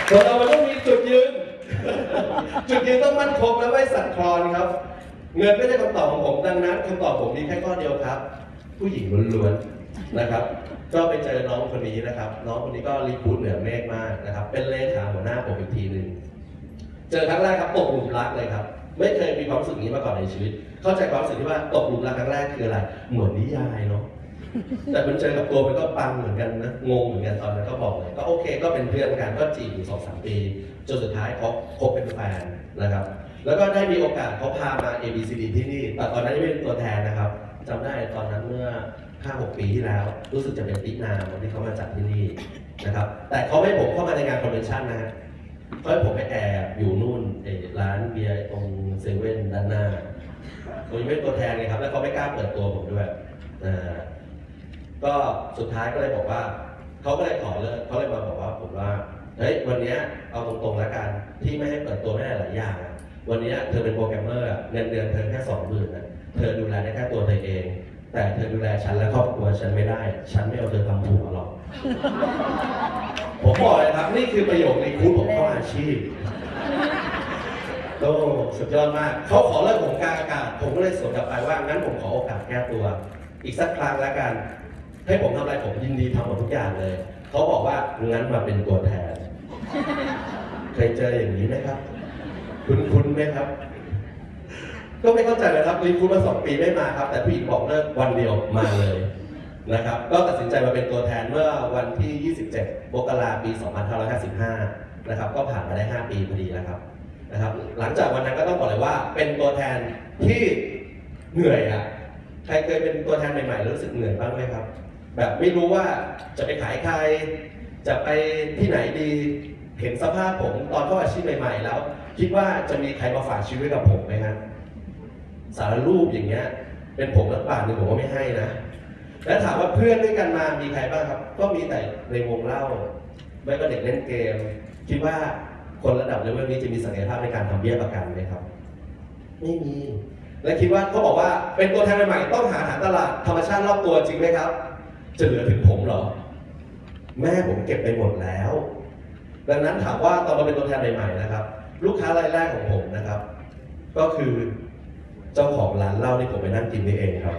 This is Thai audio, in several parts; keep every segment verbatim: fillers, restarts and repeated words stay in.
คนเรามันต้องมีจุดยืนจุดยืนต้องมั่นคงและไม่สั่นคลอนครับเงินไม่ใช่คำตอบของผมดังนั้นคำตอบผมมีแค่ข้อเดียวครับผู้หญิงล้วนๆนะครับก็ไปเจอน้องคนนี้นะครับน้องคนนี้ก็รีพูดเหนือเมฆมากนะครับเป็นเลขาหัวหน้าผมอีกทีหนึ่งเจอครั้งแรกครับตกหลุมรักเลยครับไม่เคยมีความรู้สึกนี้มาก่อนในชีวิตเข้าใจความรู้สึกที่ว่าตกหลุมรักครั้งแรกคืออะไรเหมือนนิยายเนาะแต่มันเจอกับตัวมันก็ปังเหมือนกันนะงงเหมือนกันตอนนั้นก็บอกเลยก็โอเคก็เป็นเพื่อนกันก็จีบอยู่สองสามปีจนสุดท้ายเขาคบเป็นแฟนนะครับแล้วก็ได้มีโอกาสเขาพามา เอ บี ซี ดี ที่นี่แต่ตอนนั้นไม่เป็นตัวแทนนะครับจำได้ตอนนั้นเมื่อ ห้าหก ปีที่แล้วรู้สึกจะเป็นติ๊กนามที่เขามาจัดที่นี่นะครับแต่เขาไม่ผมเข้ามาในงานคอนเวนชั่นนะฮะเขาให้ผมไปแอบอยู่นู่นร้านเบียร์ตรงเซเว่นด้านหน้าผมยังไม่เป็นตัวแทนเลยครับแล้วเขาไม่กล้าเปิดตัวผมด้วยก็สุดท้ายก็เลยบอกว่าเขาก็เลยขอเลิกเขาเลยมาบอกว่าผมว่าเฮ้ยวันนี้เอาตรงๆแล้วกันที่ไม่ให้เปิดตัวไม่ได้หลายอย่างวันนี้เธอเป็นโปรแกรมเมอร์เงินเดือนเธอแค่สองหมื่นเธอดูแลได้แค่ตัวเธอเองแต่เธอดูแลฉันและครอบครัวฉันไม่ได้ฉันไม่เอาเธอทำผัวหรอกผมบอกเลยครับนี่คือประโยคในคูผมเข้าอาชีพโตสุดยอดมากเขาขอเลิกผมกลางอากาศผมก็เลยสวนกลับไปว่างั้นผมขอโอกาสแก้ตัวอีกสักครั้งแล้วกันให้ผมทำอะไรผมยินดีทำหมดทุกอย่างเลยเขาบอกว่างั้นมาเป็นตัวแทนเคยเจออย่างนี้ไหมครับคุณคุณไหมครับก็ไม่เข้าใจเลยครับรีคูดมาสองปีไม่มาครับแต่ผู้หญิงบอกเลิกวันเดียวมาเลยนะครับก็ตัดสินใจมาเป็นตัวแทนเมื่อวันที่ยี่สิบเจ็ดมกราคมปีสองพันห้าร้อยห้าสิบห้านะครับก็ผ่านมาได้ห้าปีพอดีแล้วครับนะครับหลังจากวันนั้นก็ต้องบอกเลยว่าเป็นตัวแทนที่เหนื่อยอ่ะใครเคยเป็นตัวแทนใหม่ๆรู้สึกเหนื่อยบ้างไหมครับแบบไม่รู้ว่าจะไปขายใครจะไปที่ไหนดีเห็นสภาพผมตอนเข้าอาชีพใหม่ๆแล้วคิดว่าจะมีใครมาฝากชีวิตกับผมไหมครับสารรูปอย่างเงี้ยเป็นผมรักป่านหนึ่งผมก็ไม่ให้นะแล้วถามว่าเพื่อนด้วยกันมามีใครบ้างครับก็มีแต่ในวงเล่าไม่ก็เด็กเล่นเกมคิดว่าคนระดับเลเวลนี้จะมีศักยภาพในการทำเบี้ยประกันไหมครับไม่มีและคิดว่าเขาบอกว่าเป็นตัวแทนใหม่ๆต้องหาฐานตลาดธรรมชาติรอบตัวจริงไหมครับจะเหลือถึงผมเหรอแม่ผมเก็บไปหมดแล้วดังนั้นถามว่าตอนมาเป็นตัวแทนใหม่ๆนะครับลูกค้ารายแรกของผมนะครับก็คือเจ้าของร้านเหล้าที่ผมไปนั่งกินนี่เองครับ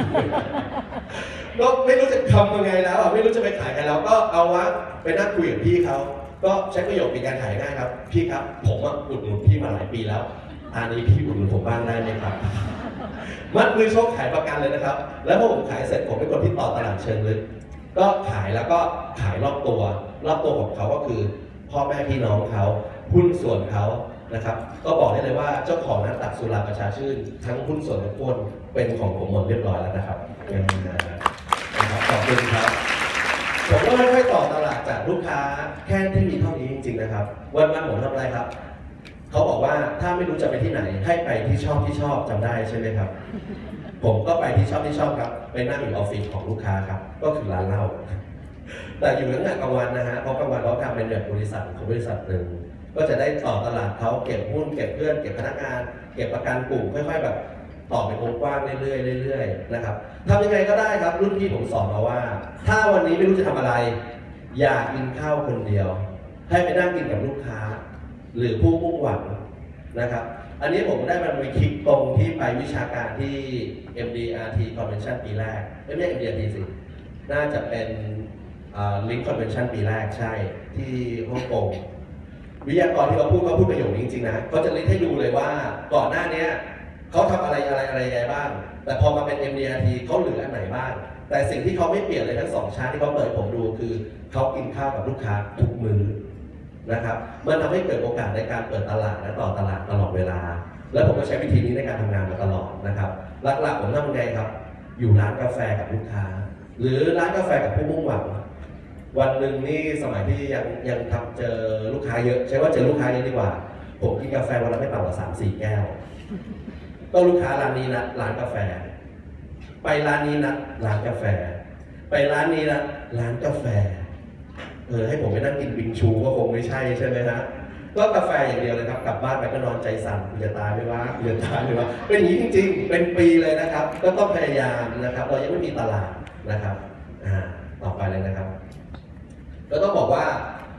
ก็ไม่รู้จะทำยังไงแล้วไม่รู้จะไปขายใครแล้วก็เอาวะไปนั่งคุยกับพี่เขาก็ใช้ประโยคในการขายง่ายครับพี่ครับผมอุดหนุนพี่มาหลายปีแล้วอันนี้พี่อุดหนุนผมบ้างได้ไหมครับมัดมือโชคขายประกันเลยนะครับแล้วพอผมขายเสร็จผมเป็นคนที่ต่อตลาดเชิงลึกก็ขายแล้วก็ขายรอบตัวรอบตัวของเขาก็คือพ่อแม่พี่น้องเขาหุ้นส่วนเขานะครับก็บอกได้เลยว่าเจ้าของนั้นตักสุราประชาชื่นทั้งหุ้นส่วนและคนเป็นของผมหมดเรียบร้อยแล้วนะครับนะครับขอบคุณครับผมก็ไม่ค่อยต่อตลาดจากลูกค้าแค่ที่มีเท่านี้จริงๆนะครับวันวันผมทำอะไรครับเขาบอกว่าถ้าไม่รู้จะไปที่ไหนให้ไปที่ชอบที่ชอบจำได้ใช่ไหมครับผมก็ไปที่ชอบที่ชอบครับไปนั่งอยู่ออฟฟิศของลูกค้าครับก็คือร้านเหล้าแต่อยู่ตั้งแต่กลางวันนะฮะเพราะกลางวันเราทำเป็นแบบบริษัทของบริษัทหนึ่งก็จะได้ต่อตลาดเขาเก็บหุ้นเก็บเพื่อนเก็บพนักงานเก็บประกันกลุ่มค่อยๆแบบต่อเป็นวงกว้างเรื่อยๆเรื่อยๆนะครับทำยังไงก็ได้ครับรุ่นพี่ผมสอนมาว่าถ้าวันนี้ไม่รู้จะทำอะไรอย่ากินข้าวคนเดียวให้ไปนั่งกินกับลูกค้าหรือผู้มุ่งหวังนะครับอันนี้ผมได้มันไปคลิกตรงที่ไปวิชาการที่ เอ็ม ดี อาร์ ที Convention ปีแรกไม่ใช่ เอ็ม ดี อาร์ ที สิน่าจะเป็นลิงก์ Convention ปีแรกใช่ที่ฮ่องกงวิทยากรที่เขาพูดเขาพูดประโยคนี้จริงๆนะเขาจะลิสต์ให้ดูเลยว่าก่อนหน้านี้เขาทำอะไรอะไรอะไรยังไงบ้างแต่พอมาเป็น เอ็ม ดี อาร์ ที เขาเหลืออันไหนบ้างแต่สิ่งที่เขาไม่เปลี่ยนเลยทั้งสองชาติที่เขาเปิดผมดูคือเขากินข้าวกับลูกค้าทุกมื้อนะครับมันทำให้เกิดโอกาสในการเปิดตลาดและต่อตลาดตลอดเวลาแล้วผมก็ใช้วิธีนี้ในการทำงานมาตลอดนะครับหลักๆผมทำยังไงครับอยู่ร้านกาแฟกับลูกค้าหรือร้านกาแฟกับผู้มุ่งหวังวันหนึ่งนี่สมัยที่ยังยังทำเจอลูกค้าเยอะใช้ว่าเจอลูกค้าเยอะดีกว่าผมกินกาแฟวันละไม่ต่ำกว่าสามสี่แก้วก็ลูกค้าร้านนี้นะร้านกาแฟไปร้านนี้นะร้านกาแฟไปร้านนี้นะร้านกาแฟเออให้ผมไปนั่งกินบิงชูก็คงไม่ใช่ใช่ไหมฮะก็กาแฟอย่างเดียวเลยครับกลับบ้านไปก็นอนใจสั่นจะตายไม่ว่าจะตายไม่ว่าเป็นอย่างนี้จริงๆเป็นปีเลยนะครับก็ต้องพยายามนะครับเรายังไม่มีตลาดนะครับอ่าต่อไปเลยนะครับก็ต้องบอกว่า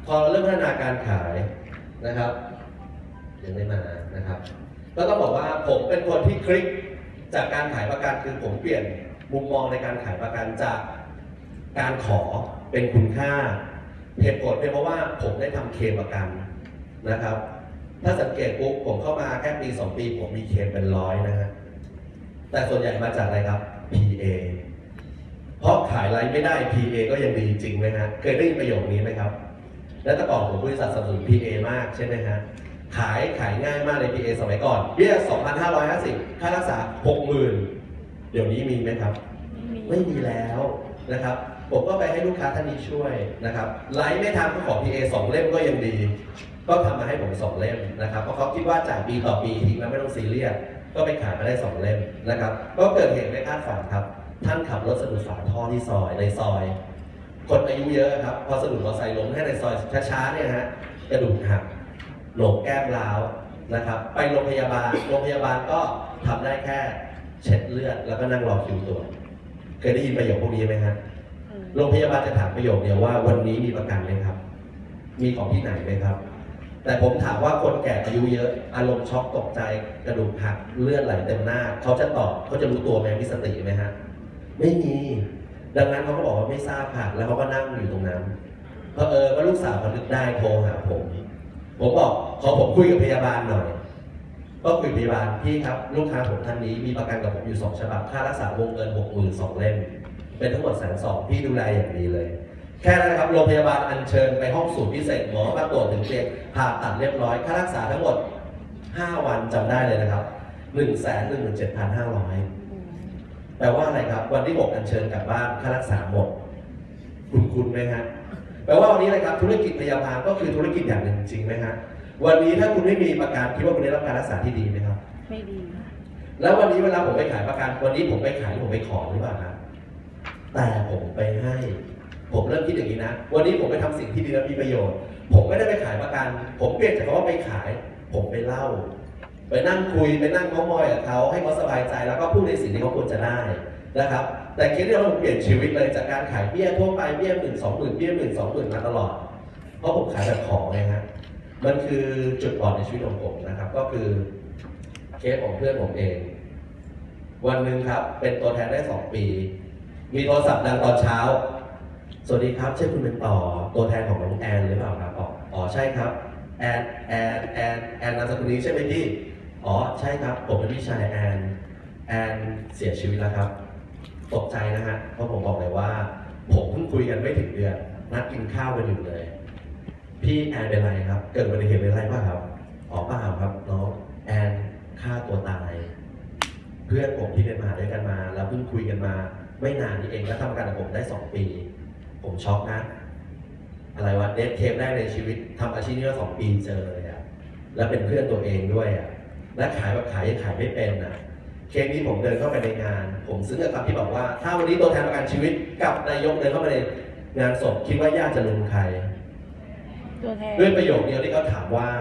พอเริ่มพัฒนาการขายนะครับยังไม่มานะครับก็ต้องบอกว่าผมเป็นคนที่คลิกจากการขายประกันคือผมเปลี่ยนมุมมองในการขายประกันจากการขอเป็นคุณค่าเหตุผลเป็นเพราะว่าผมได้ทำเคลมประกันนะครับถ้าสังเกตปุ๊บผมเข้ามาแค่ปีสองปีผมมีเคลมเป็นร้อยนะฮะแต่ส่วนใหญ่มาจากอะไรครับ พี เอ เพราะขายไรไม่ได้ พี เอ ก็ยังดีจริงไหมฮะเคยได้ยินประโยคนี้ไหมครับและแต่ก่อนผมบริษัทสนับสนุน พี เอ มากใช่ไหมฮะขายขายง่ายมากเลย พี เอ สมัยก่อนเบี้ย สองพันห้าร้อยห้าสิบ ค่ารักษา หกหมื่น เดี๋ยวนี้มีไหมครับไม่มีแล้วนะครับผมก็ไปให้ลูกค้าท่านนี้ช่วยนะครับไลฟ์ไม่ทำก็ขอ พี เอ สองเล่มก็ยังดีก็ทำมาให้ผมสองเล่มนะครับเพราะเขาคิดว่าจ่ายปีต่อปีทิ้งแล้วไม่ต้องซีเรียสก็ไปขายมาได้สองเล่มนะครับก็เกิดเหตุไม่คาดฝันครับท่านขับรถสะดุดฝาท่อที่ซอยในซอยคนอายุเยอะครับพอสะดุดมอเตอร์ไซค์ล้มให้ในซอยช้าๆเนี่ยฮะกระดูกหักโหนกแก้มร้าวนะครับไปโรงพยาบาลโรงพยาบาลก็ทำได้แค่เช็ดเลือดแล้วก็นั่งรอคิวตรวจเคยได้ยินประโยคพวกนี้ไหมฮะโรงพยาบาลจะถามประโยคเดียวว่าวันนี้มีประกันไหมครับมีของที่ไหนไหมครับแต่ผมถามว่าคนแก่อายุเยอะอารมณ์ช็อกตกใจกระดูกหักเลือดไหลเต็มหน้าเขาจะตอบเขาจะรู้ตัวไหมมีสติไหมฮะไม่มีดังนั้นเขาก็บอกว่าไม่ทราบค่ะแล้วเขาก็นั่งอยู่ตรงนั้นเพราะเออว่าลูกสาวเขานึกได้โทรหาผมผมบอกขอผมคุยกับพยาบาลหน่อยก็คุยพยาบาลพี่ครับลูกค้าผมท่านนี้มีประกันกับผมอยู่สองฉบับค่ารักษาวงเงินหกหมื่นสองเล่มเป็นทั้งหมดแสนสองพี่ดูแลอย่างดีเลยแค่นั้นนะครับโรงพยาบาลอัญเชิญไปห้องสูตรพิเศษหมอมาตรวจถึงเตียงผ่าตัดเรียบร้อยค่ารักษาทั้งหมดห้าวันจำได้เลยนะครับ หนึ่งแสนหนึ่งหมื่นเจ็ดพันห้าร้อย แปลว่าอะไรครับวันที่หกอัญเชิญกลับบ้านค่ารักษาหมดคุณคุณไหมฮะแปลว่าวันนี้อะไรครับธุรกิจพยาบาลก็คือธุรกิจอย่างหนึ่งจริงไหมฮะวันนี้ถ้าคุณไม่มีประกันคิดว่าคุณได้รับการรักษาที่ดีไหมครับไม่ดีแล้ววันนี้เวลาผมไปขายประกันวันนี้ผมไปขายผมไปขอหรือเปล่าครับแต่ผมไปให้ผมเริ่มคิดอย่างนี้นะวันนี้ผมไปทำสิ่งที่ดีและมีประโยชน์ผมไม่ได้ไปขายประกันผมเปลี่ยนจากคำว่าไปขายผมไปเล่าไปนั่งคุยไปนั่งเม้าท์มอยกับเขาให้เขาสบายใจแล้วก็พูดในสิ่งที่เขาควรจะได้นะครับแต่เคสที่เราเปลี่ยนชีวิตเลยจากการขายเบี้ยทั่วไปเบี้ยหมื่นสองหมื่นเบี้ยหมื่นสองหมื่นมาตลอดเพราะผมขายแบบของไงฮะมันคือจุดบอดในชีวิตของผมนะครับก็คือเคสของเพื่อนผมเองวันหนึ่งครับเป็นตัวแทนได้สองปีมีโทรศัพท์ดังตอนเช้าสวัสดีครับใช่คุณเป็นต่อตัวแทนของน้องแอนหรือเปล่าครับอ๋อใช่ครับแอนแอนแอนแอนนามสกุลนี้ใช่ไหมพี่อ๋อใช่ครับผมเป็นพี่ชายแอนแอนเสียชีวิตแล้วครับตกใจนะฮะเพราะผมบอกเลยว่าผมเพิ่งคุยกันไม่ถึงเดือนนัดกินข้าวกันอยู่เลยพี่แอนเป็นไรครับเกิดอุบัติเหตุเป็นไรบ้างครับอ๋อเปล่าครับน้องแอนฆ่าตัวตายเพื่อนผมที่เรียนมหาด้วยกันมาแล้วเพิ่งคุยกันมาไม่นานนี้เองแล้วทำการกับผมได้สองปีผมช็อกนะอะไรวะเดทเทปแรกในชีวิตทำอาชีพนี้มาสองปีเจอเลยอะแล้วเป็นเพื่อนตัวเองด้วยอะและขายแบบขายยังขายไม่เป็นอะเคสนี้ผมเดินเข้าไปในงานผมซึ้งกับคำที่บอกว่าถ้าวันนี้ตัวแทนประกันชีวิตกับนายกเดินเข้าไปในงานศพคิดว่าญาติจะลุมใครตัวแทนด้วยประโยคเดียวที่เขาถามว่า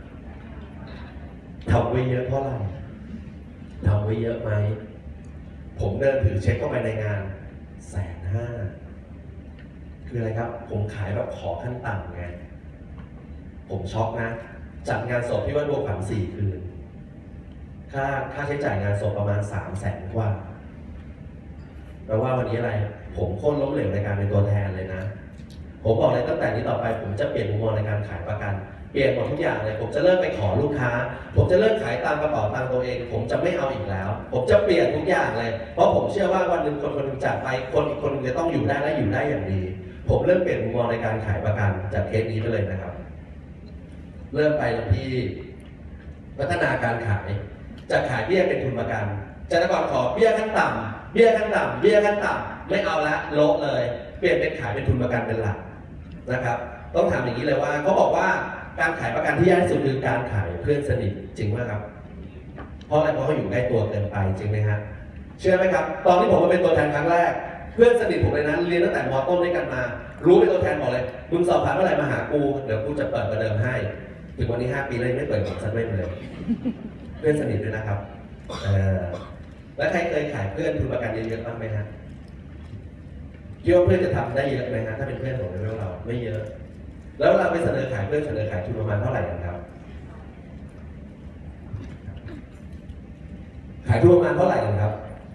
ทำไว้เยอะเท่าไหร่ทำไว้เยอะไหมผมเดินถือเช็คเข้าไปในงานแสนห้าคืออะไรครับผมขายแบบขอขั้นต่ำไงผมช็อกนะจัดงานศพที่ว่าบัวขวัญสี่คืนค่าค่าใช้จ่ายงานศพประมาณสามแสนกว่าแปลว่าวันนี้อะไรผมโค่นล้มเหลวในการเป็นตัวแทนเลยนะผมบอกเลยตั้งแต่นี้ต่อไปผมจะเปลี่ยนมุมมองในการขายประกันเปลี่ยนหมดทุกอย่างเลยผมจะเลิกไปขอลูกค้าผมจะเลิกขายตามกระเป๋าตังค์ตัวเองผมจะไม่เอาอีกแล้วผมจะเปลี่ยนทุกอย่างเลยเพราะผมเชื่อว่าวันหนึ่งคนคนหนึ่งจากไปคนอีกคนนึงจะต้องอยู่ได้และอยู่ได้อย่างดีผมเริ่มเปลี่ยนมุมมองในการขายประกันจากเคสนี้ไปเลยนะครับเริ่มไปที่พัฒนาการขายจะขายเบี้ยเป็นทุนประกันจะแต่ก่อนขอเบี้ยขั้นต่ำเบี้ยขั้นต่ำเบี้ยขั้นต่ำไม่เอาละโละเลยเปลี่ยนเป็นขายเป็นทุนประกันเป็นหลักนะครับต้องถามอย่างนี้เลยว่าเขาบอกว่าการขายประกันที่ยากที่สุดคือการขายเพื่อนสนิทจริงไหมครับเพราะอะไรเพราะเขาอยู่ใกล้ตัวเกินไปจริงไหมฮะเชื่อไหมครับตอนที่ผมมาเป็นตัวแทนครั้งแรกเพื่อนสนิทผมเลยนะเรียนตั้งแต่ม.ต้นด้วยกันมารู้เป็นตัวแทนบอกเลยมึงสอบผ่านเมื่อไหร่มาหากูเดี๋ยวกูจะเปิดประเดิมให้ถึงวันนี้ห้าปีเลยไม่เปิดผมสักเล่มเลยเพื่อนสนิทด้วยนะครับเออแล้วใครเคยขายเพื่อนทุนประกันเยอะๆบ้างไหมฮะคิดว่าเพื่อนจะทำได้เยอะไหมฮะถ้าเป็นเพื่อนของเราไม่เยอะแล้วเวลาไปเสนอขายเพื่อนเสนอขายทุนประมาณเท่าไหร่กันครับขายทุนประมาณเท่าไหร่กันครับ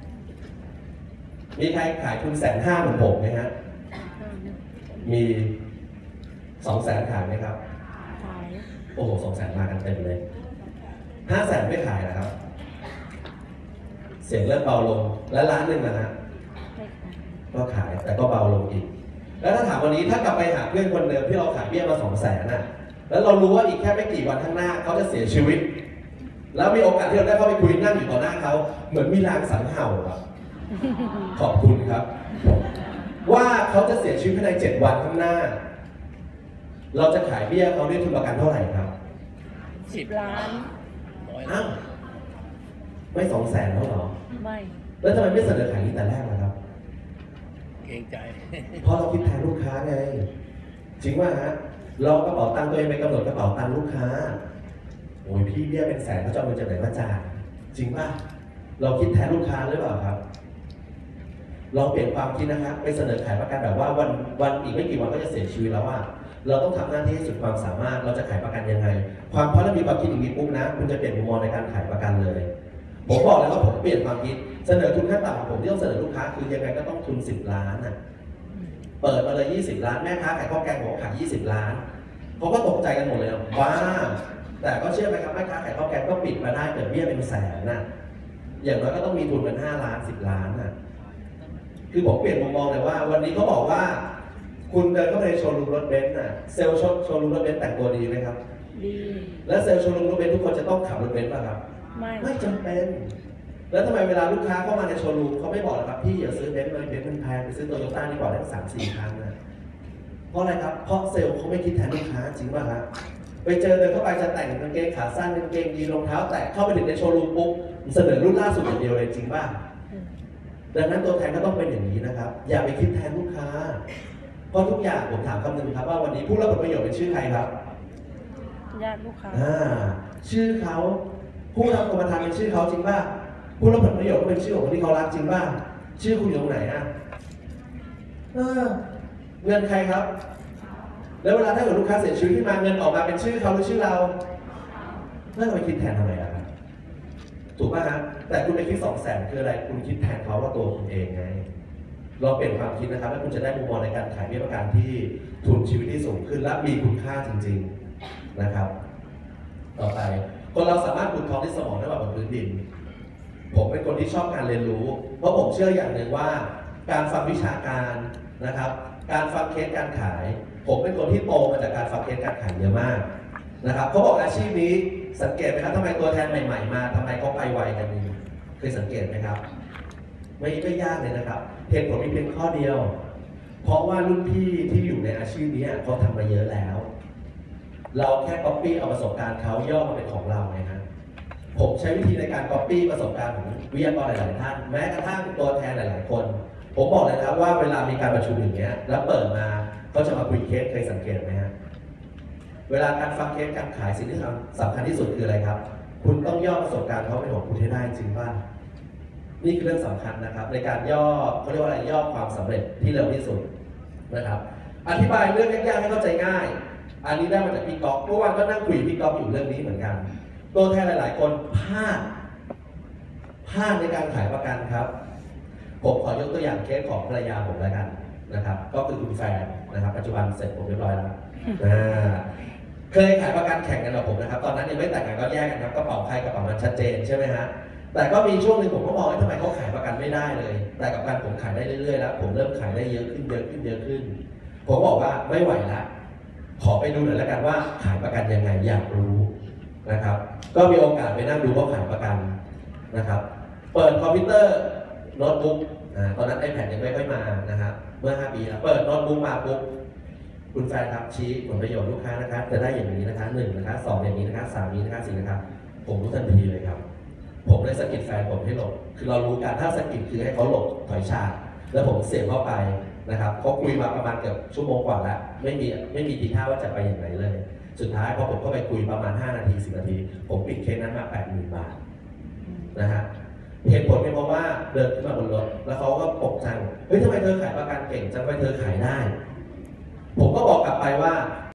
มีใครขายทุนแสนห้าเหมือนผมไหมฮะมีสองแสนขายไหมครับขายโอ้โหสองแสนมากันเต็มเลยห้าแสนไม่ขายนะครับเสียงเริ่มเบาลงและล้านหนึ่งนะฮะก็ขายแต่ก็เบาลงอีกแล้วถ้าถามวันนี้ถ้ากลับไปหาเพื่อนคนเดิมที่เราขายเบี้ยมาสองแสนน่ะแล้วเรารู้ว่าอีกแค่ไม่กี่วันข้างหน้าเขาจะเสียชีวิตแล้วมีโอกาสที่เราได้เข้าไปคุยนั่งอยู่ต่อหน้าเขาเหมือนมีรางสังเห่าครับขอบคุณครับว่าเขาจะเสียชีวิตภายในเจ็ดวันข้างหน้าเราจะขายเบี้ยเขาด้วยทุนประกันเท่าไหร่ครับสิบล้านอ้าวไม่สองแสนแล้วเหรอไม่แล้วทำไมไม่เสนอขายนี้แต่แรกล่ะครับเกรงใจเพราะเราคิดแทนลูกค้าไงจริงว่าฮะเรากระเป๋าตังค์ตัวเองไปกำหนดกระเป๋าตังค์ลูกค้าโอ้ยพี่เบี้ยเป็นแสนเขาจะเอาเงินจากไหนมาจ่ายจริงป่ะเราคิดแทนลูกค้าหรือเปล่าครับลองเปลี่ยนความคิดนะครับไปเสนอขายประกันแบบว่าวันวันอีกไม่กี่วันก็จะเสียชีวิตแล้วว่าเราต้องทำหน้าที่ให้สุดความสามารถเราจะขายประกันยังไงความเพราะเรามีความคิดอย่างนี้ปุ๊บนะคุณจะเปลี่ยนมุมมองในการขายประกันเลยผมบอกเลยว่าผมเปลี่ยนความคิดเสนอทุนขั้นต่ำของผมที่ต้องเสนอลูกค้าคือยังไงก็ต้องทุนสิบล้านอ่ะเปิดมาเลยยี่สิบล้านแม่ค้าขายข้าวแกงผมขายยี่สิบล้านเขาก็ตกใจกันหมดเลยว้าแต่ก็เชื่อไหมครับแม่ค้าขายข้าวแกงก็ปิดมาได้เกิดเบี้ยเป็นแสนน่ะอย่างน้อยก็ต้องมีทุนเป็นห้าล้านสิบล้านน่ะคือผมเปลี่ยนมุมมองเลยว่าวันนี้เขาบอกว่าคุณเดินเข้าไปในโชว์รูมรถเบนซ์น่ะเซลล์โชว์รูมรถเบนซ์แต่งตัวดีไหมครับดีและเซลล์โชว์รูมรถเบนซ์ทุกคนจะต้องขับรถเบนซ์ป่ะครับไม่ไม่จำเป็นแล้วทำไมเวลาลูกค้าเข้ามาในโชว์รูมเขาไม่บอกนะครับพี่อย่าซื้อเบนซ์เลยเบนซ์มันแพงไปซื้อโตโยต้าดีกว่าได้สามสี่ครั้งนะเพราะอะไรครับเพราะเซลล์เขาไม่คิดแทนลูกค้าจริงป่ะครับไปเจอเดินเข้าไปจะแต่งกางเกงขาสั้นกางเกงยีนรองเท้าแตะเข้าไปถึงในโชว์รูมปุ๊บเสนอรุ่นล่าสุดอย่างเดียวเลยจริงป่ะดังนั้นตัวแทนก็ต้องเป็นอย่างนี้นะครับอย่าไปคิดแทนลูกค้าเพราะทุกอย่างผมถามคำหนึ่งครับว่าวันนี้ผู้รับผลประโยชน์เป็นชื่อใครครับญาติลูกค้าอ่าชื่อเขาผู้รับกรรมธรรม์เป็นชื่อเขาจริงป่ะผู้รับผลประโยชน์ก็เป็นชื่อของคนที่เขารักจริงป่ะชื่อคุณอยู่ตรงไหนอ่ะเออเงินใครครับแล้วเวลาถ้าเกิดลูกค้าเสียชีวิตขึ้นมาเงินออกมาเป็นชื่อเขาหรือชื่อเราแล้วเราไปคิดแทนทำไมล่ะครับถูกป่ะฮะแต่คุณไปคิดสองแสนคืออะไรคุณคิดแทนเขาว่าตัวคุณเองไงเราเปลี่ยนความคิดนะครับแล้วคุณจะได้มุมมองในการขายเบี้ยประกันที่ทุนชีวิตที่สูงขึ้นและมีคุณค่าจริงๆนะครับต่อไปคนเราสามารถขุดทองที่สมองได้แบบบนพื้นดินผมเป็นคนที่ชอบการเรียนรู้เพราะผมเชื่ออย่างหนึ่งว่าการฟังวิชาการนะครับการฟังเคสการขายผมเป็นคนที่โตมาจากการฟังเคสการขายเยอะมากนะครับเขาบอกอาชีพนี้สังเกตไหมครับทำไมตัวแทนใหม่ๆมาทำไมเขาไปไวกันเคยสังเกตไหมครับไม่ไม่ยากเลยนะครับเหตุผลมีเพียงข้อเดียวเพราะว่ารุ่นพี่ที่อยู่ในอาชีพนี้เขาทำมาเยอะแล้วเราแค่ copy เอาประสบการณ์เขาย่อมาเป็นของเราไงฮะผมใช้วิธีในการ copy ประสบการณ์ของวิทยากรหลายๆท่านแม้กระทั่งตัวแทนหลายๆคนผมบอกเลยนะว่าเวลามีการประชุมอย่างเงี้ยแล้วเปิดมาเขาจะมาคุยเคสเคยสังเกตไหมฮะเวลาการฟังเคสการขายสิ่งที่สำคัญที่สุดคืออะไรครับคุณต้องย่อประสบการณ์เขาเป็นของคุณให้ได้จริงป่ะนี่คือเรื่องสำคัญนะครับในการย่อเขาเรียกว่าอะไรย่อความสำเร็จที่เร็วที่สุดนะครับอธิบายเรื่องยากๆให้เข้าใจง่ายอันนี้ได้มาจากพี่ก๊อฟเมื่อวานก็นั่งคุยพี่ก๊อฟอยู่เรื่องนี้เหมือนกันตัวแทนหลายๆคนพลาดพลาดในการขายประกันครับผมขอยกตัวอย่างเคสของภรรยาผมแล้วกันนะครับก็คือคุณแฟนนะครับปัจจุบันเสร็จผมเรียบร้อยแล้วเคยขายประกันแข่งกันกับผมนะครับตอนนั้นยังไม่แต่งงานก็แยกกันครับกระเป๋าใครกระเป๋ามันชัดเจนใช่ไหมฮะแต่ก็มีช่วงหนึ่งผมก็มองว่าทำไมเขาขายประกันไม่ได้เลยแต่กับการผมขายได้เรื่อยๆแล้วผมเริ่มขายได้เยอะขึ้นเยอะขึ้นเยอะขึ้นผมบอกว่าไม่ไหวแล้วขอไปดูหน่อยแล้วกันว่าขายประกันยังไงอยากรู้นะครับก็มีโอกาสไปนั่งดูว่าขายประกันนะครับเปิดคอมพิวเตอร์โน้ตบุ๊กตอนนั้น iPad ยังไม่ค่อยมานะครับเมื่อห้าปีแล้วเปิดโน้ตบุ๊กมาปุ๊บคุณแฟนครับชี้ผลประโยชน์ลูกค้านะครับจะได้อย่างนี้นะคะหนึ่งนะคะสองอย่างนี้นะคะสามนี้นะคะสี่นะครับผมรู้ทันทีเลยครับผมเลยสะกิดแฟนผมให้หลบคือเรารู้กันถ้าสะกิดคือให้เขาหลบถอยฉากแล้วผมเสียบเข้าไปนะครับเขาคุยมาประมาณเกือบชั่วโมงกว่าแล้วไม่มีไม่มีทีท่าว่าจะไปอย่างไรเลยสุดท้ายพอผมเข้าไปคุยประมาณห้านาทีสิบนาทีผมปิดเคสนั้นมา แปดหมื่น บาทนะฮะเหตุผลเป็นเพราะว่าเดินขึ้นมาบนรถแล้วเขาก็ปกจังเฮ้ยทำไมเธอขายประกันเก่งจังทำไมเธอขายได้ผมก็บอกกลับไปว่า